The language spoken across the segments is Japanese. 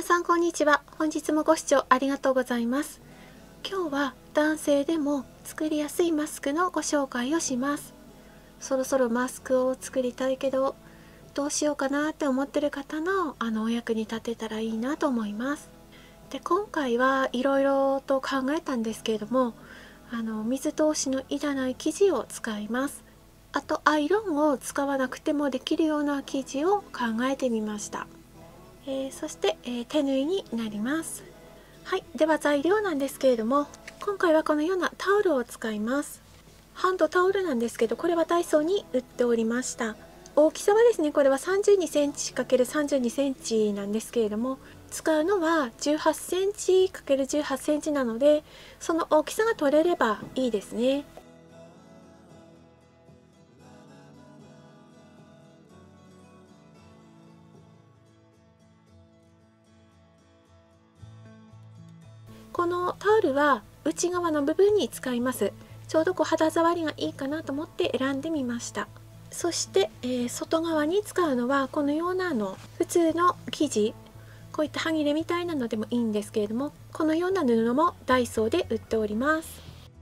さんこんにちは。本日もご視聴ありがとうございます。今日は男性でも作りやすいマスクのご紹介をします。そろそろマスクを作りたいけどどうしようかなって思ってる方のお役に立てたらいいなと思います。で、今回はいろいろと考えたんですけれども、水通しのいらない生地を使います。あとアイロンを使わなくてもできるような生地を考えてみました。そして、手縫いになります。はい、では材料なんですけれども、今回はこのようなタオルを使います。ハンドタオルなんですけど、これはダイソーに売っておりました。大きさはですね、これは32センチ ×32 センチなんですけれども、使うのは18センチ ×18 センチなので、その大きさが取れればいいですね。このタオルは内側の部分に使います。ちょうど肌触りがいいかなと思って選んでみました。そして、外側に使うのはこのような普通の生地、こういった端切れみたいなのでもいいんですけれども、このような布もダイソーで売っております。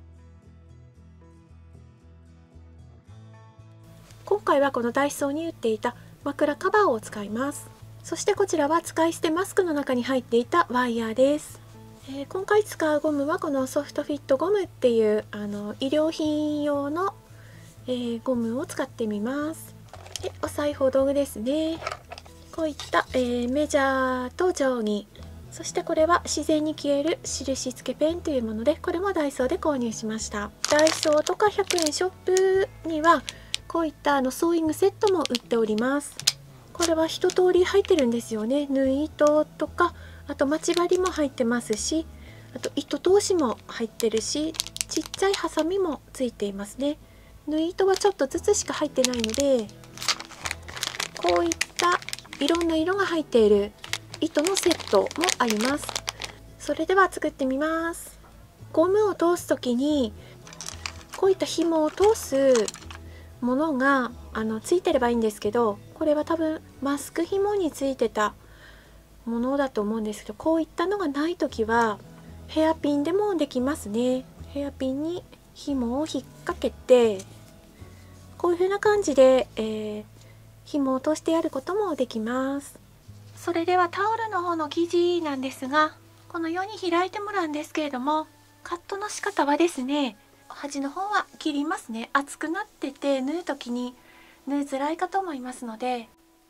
今回はこのダイソーに売っていた枕カバーを使います。そしてこちらは使い捨てマスクの中に入っていたワイヤーです。今回使うゴムはこのソフトフィットゴムっていう医療品用の、ゴムを使ってみます。で、お裁縫道具ですね。こういった、メジャーと定規、そしてこれは自然に消える印付けペンというもので、これもダイソーで購入しました。ダイソーとか100円ショップにはこういったソーイングセットも売っております。これは一通り入ってるんですよね。縫い糸とか、あと待ち針も入ってますし、あと糸通しも入ってるし、ちっちゃいハサミもついていますね。縫い糸はちょっとずつしか入ってないので、こういったいろんな色が入っている糸のセットもあります。それでは作ってみます。ゴムを通す時にこういった紐を通すものがついてればいいんですけど、これは多分マスク紐についてたものだと思うんですけど、こういったのがない時はヘアピンでもできますね。ヘアピンに紐を引っ掛けて、こういう風な感じで、紐を通してやることもできます。それではタオルの方の生地なんですが、このように開いてもらうんですけれども、カットの仕方はですね、端の方は切りますね。厚くなってて縫う時に縫いづらいかと思いますので、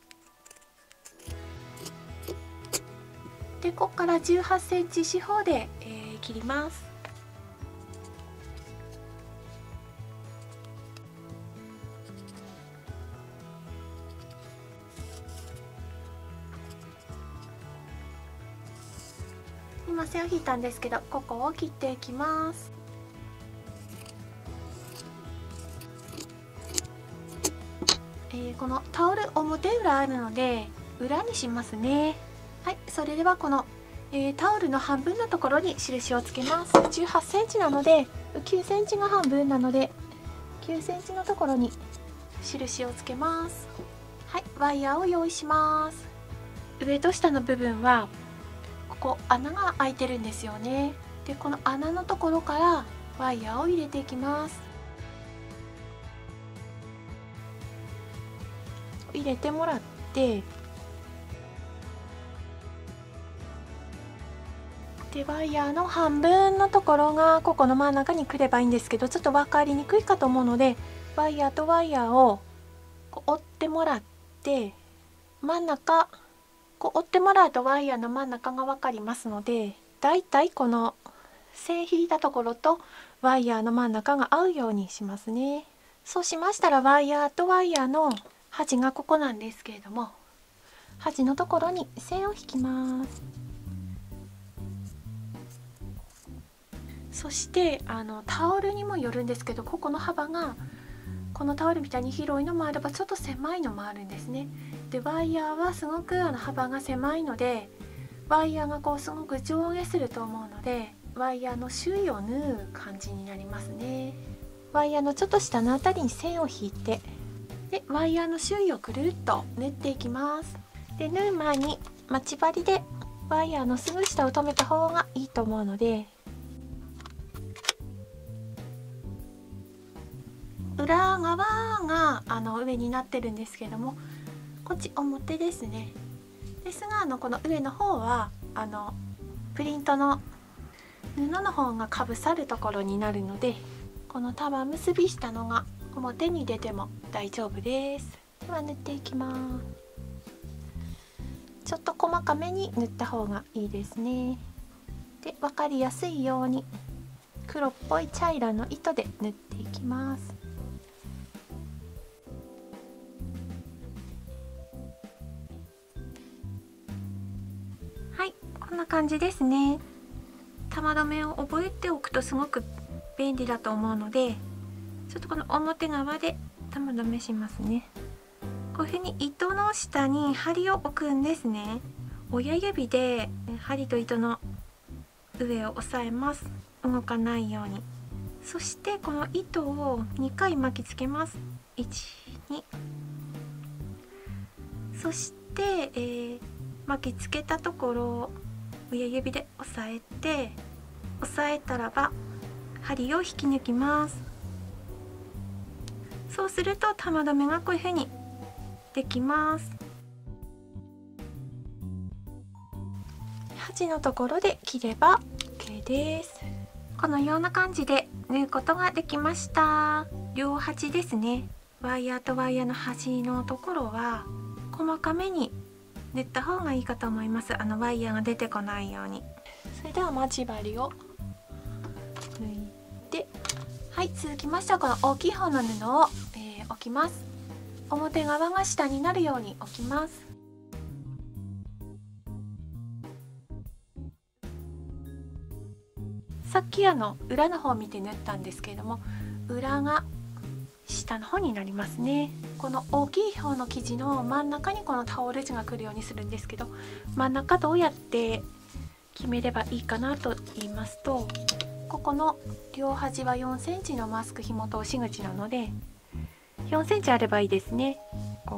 ここから18センチ四方で、切ります。今線を引いたんですけど、ここを切っていきます。このタオル表裏あるので裏にしますね。はい、それではこの、タオルの半分のところに印をつけます。18センチなので9センチが半分なので9センチのところに印をつけます。はい、ワイヤーを用意します。上と下の部分はここ穴が開いてるんですよね。で、この穴のところからワイヤーを入れていきます。入れてもらって、でワイヤーの半分のところがここの真ん中に来ればいいんですけど、ちょっと分かりにくいかと思うので、ワイヤーとワイヤーをこう折ってもらって、真ん中こう折ってもらうとワイヤーの真ん中が分かりますので、だいたいこの線引いたところとワイヤーの真ん中が合うようにしますね。そうしましたらワイヤーとワイヤーの端がここなんですけれども、端のところに線を引きます。そしてタオルにもよるんですけど、ここの幅がこのタオルみたいに広いのもあればちょっと狭いのもあるんですね。でワイヤーはすごく幅が狭いので、ワイヤーがこうすごく上下すると思うので、ワイヤーの周囲を縫う感じになりますね。ワイヤーのちょっと下のあたりに線を引いて、でワイヤーの周囲をぐるっと縫っていきます。で縫う前に待ち針でワイヤーのすぐ下を留めた方がいいと思うので、裏側が上になってるんですけども、こっち表ですね。ですがこの上の方はプリントの布の方がかぶさるところになるので、この玉結びしたのが表に出ても大丈夫です。では縫っていきます。ちょっと細かめに縫った方がいいですね。で、分かりやすいように黒っぽい茶色の糸で縫っていきます。はい、こんな感じですね。玉留めを覚えておくとすごく便利だと思うので、ちょっとこの表側で玉留めしますね。こういうふうに糸の下に針を置くんですね。親指で針と糸の上を押さえます。動かないように。そしてこの糸を2回巻きつけます。1、2。そして、巻きつけたところを親指で押さえて、押さえたらば針を引き抜きます。そうすると玉留めがこういうふうにできます。端のところで切れば OK です。このような感じで縫うことができました。両端ですね。ワイヤーとワイヤーの端のところは細かめに縫った方がいいかと思います。ワイヤーが出てこないように。それでは待ち針を抜いて、はい、続きましてはこの大きい方の布を、置きます。表側が下になるように置きます。さっき裏の方を見て縫ったんですけれども、裏が下の方になりますね。この大きい方の生地の真ん中にこのタオル地が来るようにするんですけど、真ん中どうやって決めればいいかなと言いますと、ここの両端は4センチのマスク紐通し口なので4センチあればいいですね。こ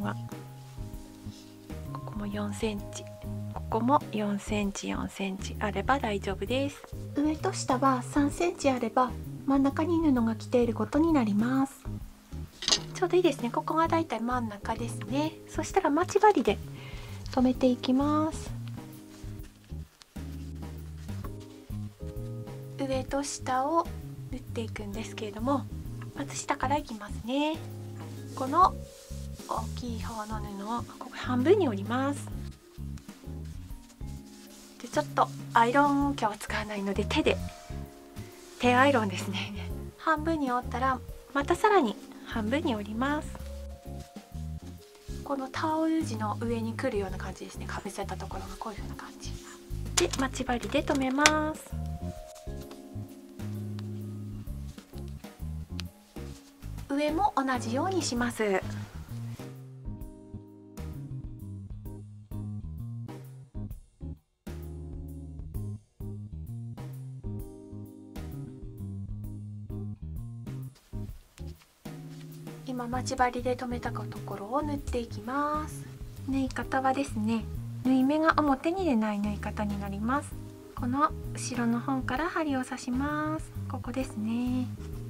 こも4センチ、ここも4センチ4センチあれば大丈夫です。上と下は3センチあれば真ん中に布が来ていることになります。ちょうどいいですね。ここがだいたい真ん中ですね。そしたら待ち針で留めていきます。上と下を縫っていくんですけれども、まず下からいきますね。この大きい方の布をここ半分に折ります。でちょっとアイロン今日は使わないので手アイロンですね。半分に折ったらまたさらに半分に折ります。このタオル地の上に来るような感じですね。かぶせたところがこういう風な感じで待ち針で留めます。上も同じようにします。今待ち針で留めたところを縫っていきます。縫い方はですね、縫い目が表に出ない縫い方になります。この後ろの方から針を刺します。ここですね。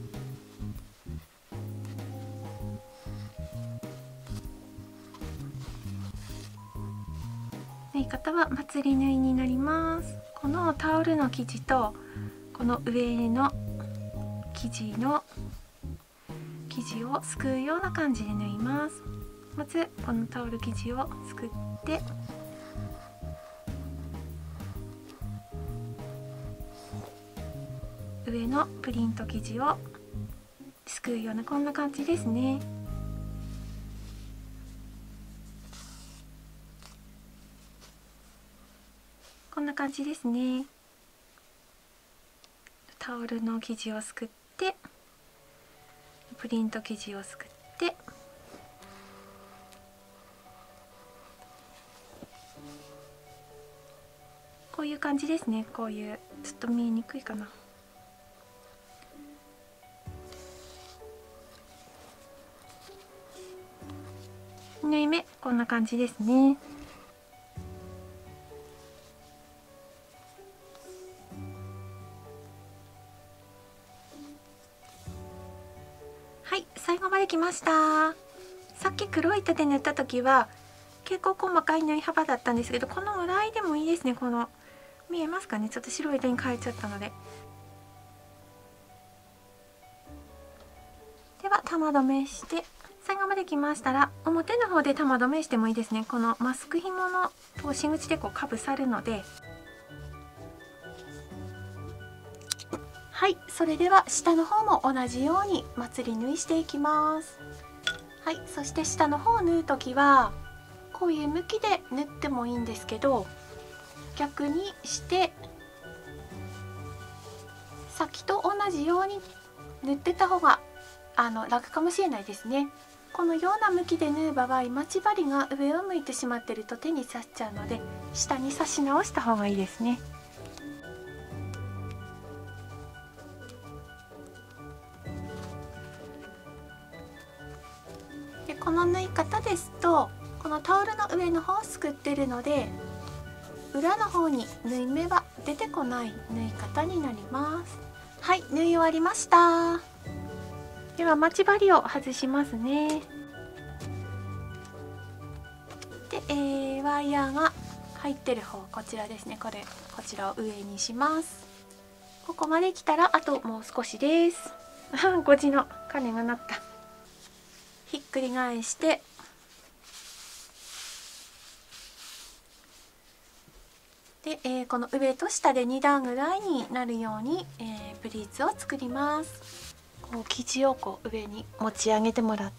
縫い方はまつり縫いになります。このタオルの生地とこの上の生地をすくうような感じで縫います。まずこのタオル生地をすくって上のプリント生地をすくうようなこんな感じですね。こんな感じですね。タオルの生地をすくってプリント生地をすくってこういう感じですね。こういうちょっと見えにくいかな。縫い目こんな感じですね。 ました。さっき黒い糸で縫った時は結構細かい縫い幅だったんですけど、このぐらいでもいいですね。この見えますかね、ちょっと白い糸に変えちゃったので。では玉留めして最後まできましたら、表の方で玉留めしてもいいですね。このマスク紐の通し口でこうかぶさるので。はい、それでは下の方も同じようにまつり縫いしていきます。はい、そして下の方を縫う時はこういう向きで縫ってもいいんですけど、逆にして先と同じように縫ってた方が楽かもしれないですね。このような向きで縫う場合、待ち針が上を向いてしまっていると手に刺しちゃうので、下に刺し直した方がいいですね。でこの縫い方ですと、このタオルの上の方をすくってるので、裏の方に縫い目は出てこない縫い方になります。はい、縫い終わりました。では待ち針を外しますね。で、ワイヤーが入ってる方、こちらですね。こちらを上にします。ここまで来たらあともう少しです。5時の鐘が鳴った。ひっくり返してで、この上と下で2段ぐらいになるように、プリーツを作ります。こう生地をこう上に持ち上げてもらって、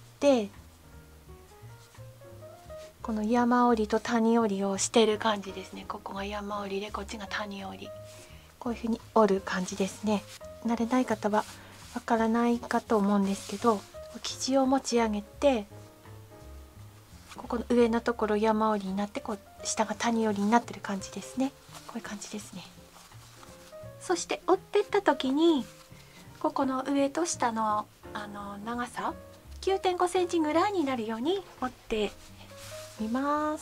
この山折りと谷折りをしてる感じですね。ここが山折りでこっちが谷折り、こういう風に折る感じですね。慣れない方はわからないかと思うんですけど、生地を持ち上げて、ここの上のところ山折りになって、こう下が谷折りになってる感じですね。こういう感じですね。そして折ってった時にここの上と下の長さ 9.5 センチぐらいになるように折ってみます。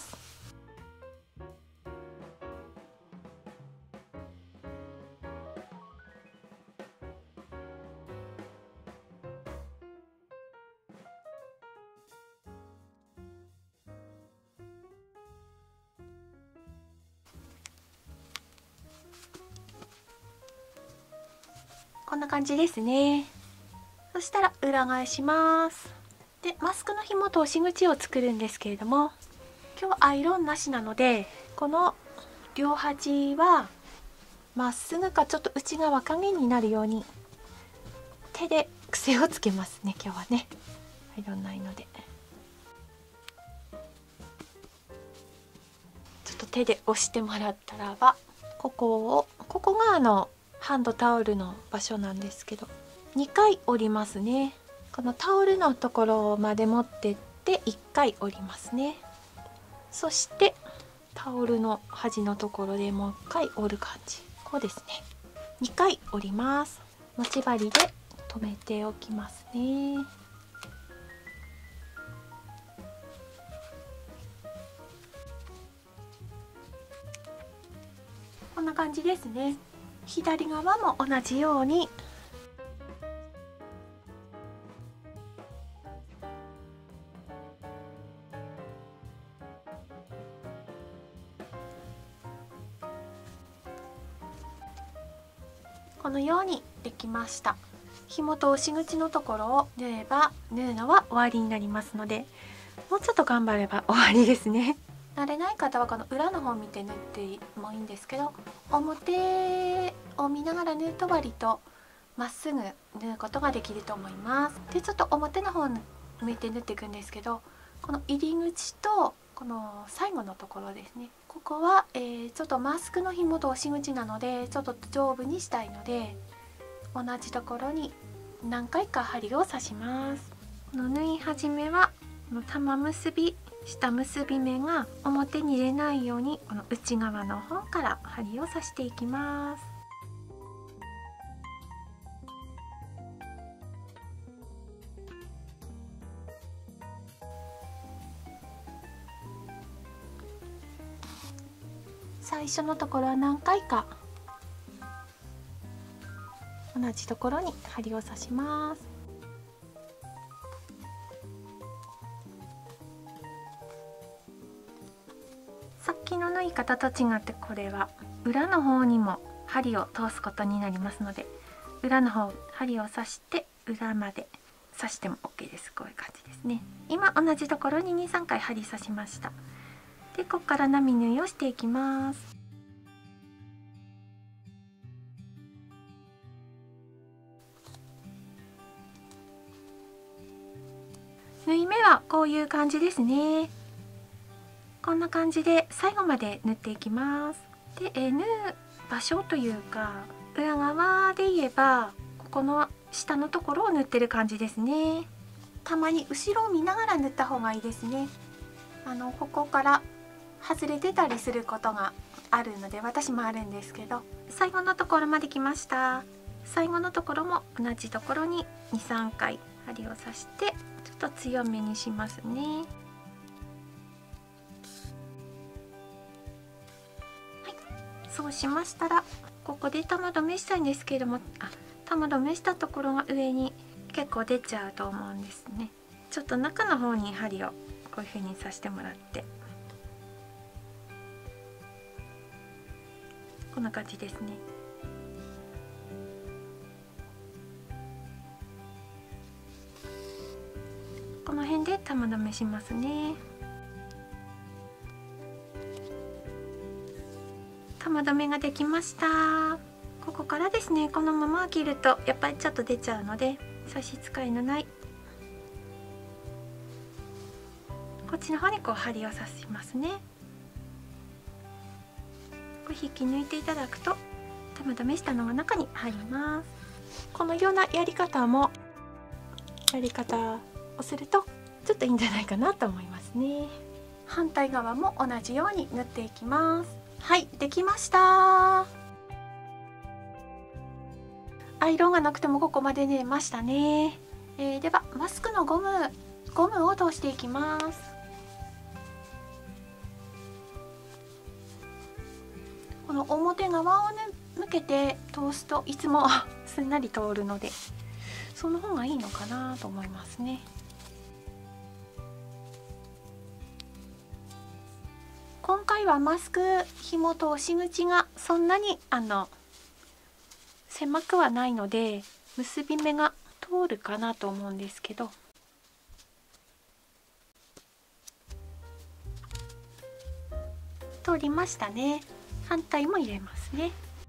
こんな感じですね。そしたら裏返します。でマスクの紐通し口を作るんですけれども、今日はアイロンなしなので、この両端はまっすぐかちょっと内側影になるように手で癖をつけますね。今日はねアイロンないので、ちょっと手で押してもらったらば、ここがハンドタオルの場所なんですけど、2回折りますね。このタオルのところまで持ってって1回折りますね。そしてタオルの端のところでもう1回折る感じ、こうですね。2回折ります。待ち針で留めておきますね。こんな感じですね。左側も同じようにこのようにできました。紐通し口のところを縫えば縫うのは終わりになりますので、もうちょっと頑張れば終わりですね。慣れない方はこの裏の方を見て縫ってもいいんですけど、表を見ながら縫うと割とまっすぐ縫うことができると思います。でちょっと表の方を向いて縫っていくんですけど、この入り口とこの最後のところですね、ここは、ちょっとマスクの紐通し口なのでちょっと丈夫にしたいので、同じところに何回か針を刺します。この縫い始めはこの玉結び下結び目が表に出ないように、この内側の方から針を刺していきます。最初のところは何回か同じところに針を刺します。 さっきの縫い方と違って、これは裏の方にも針を通すことになりますので、裏の方針を刺して裏まで刺しても OK です。こういう感じですね。今同じところに 2,3 回針刺しました。でここから並縫いをしていきます。縫い目はこういう感じですね。こんな感じで最後まで縫っていきます。で、縫う場所というか裏側で言えばここの下のところを縫ってる感じですね。たまに後ろを見ながら縫った方がいいですね。ここから外れてたりすることがあるので、私もあるんですけど、最後のところまで来ました。最後のところも同じところに 2,3 回針を刺してちょっと強めにしますね。はい、そうしましたらここで玉留めしたいんですけれども、玉留めしたところが上に結構出ちゃうと思うんですね。ちょっと中の方に針をこういう風に刺してもらって、こんな感じですね。この辺で玉留めしますね。玉留めができました。ここからですね、このまま切るとやっぱりちょっと出ちゃうので、差し支えのないこっちの方にこう針を刺しますね。こう引き抜いていただくと玉留めしたのが中に入ります。このようなやり方をするとちょっといいんじゃないかなと思いますね。反対側も同じように縫っていきます。はい、できました。アイロンがなくてもここまで縫えましたね。ではマスクのゴムを通していきます。この表側を向けて通すといつもすんなり通るので、その方がいいのかなと思いますね。今回はマスク紐通し口がそんなに狭くはないので結び目が通るかなと思うんですけど、通りましたね。反対も入れますね。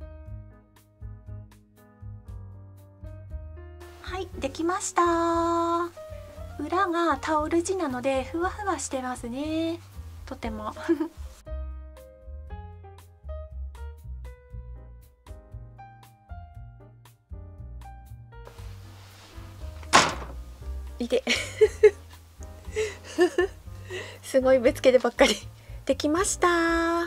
はい、できました。裏がタオル地なのでふわふわしてますね、とてもいてすごいぶつけてばっかりできました。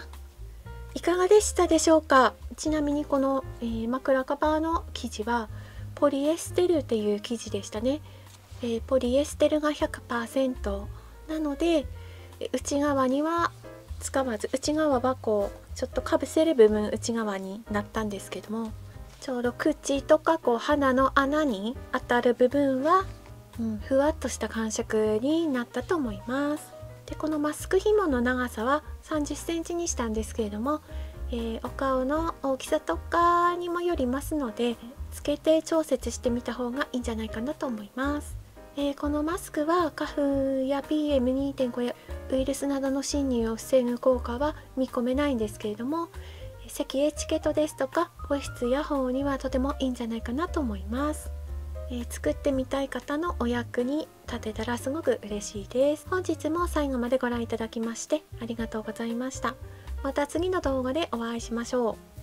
いかがでしたでしょうか。ちなみにこの、枕カバーの生地はポリエステルっていう生地でしたね。ポリエステルが 100% なので内側には使わず、内側はこうちょっとかぶせる部分内側になったんですけども、ちょうど口とかこう鼻の穴に当たる部分は、ふわっとした感触になったと思います。でこのマスク紐の長さは30センチにしたんですけれども、お顔の大きさとかにもよりますのでつけて調節してみた方がいいんじゃないかなと思います。このマスクは花粉や PM2.5 やウイルスなどの侵入を防ぐ効果は見込めないんですけれども、咳エチケットですとか保湿や保温にはとてもいいんじゃないかなと思います。作ってみたい方のお役に立てたらすごく嬉しいです。本日も最後までご覧いただきましてありがとうございました。また次の動画でお会いしましょう。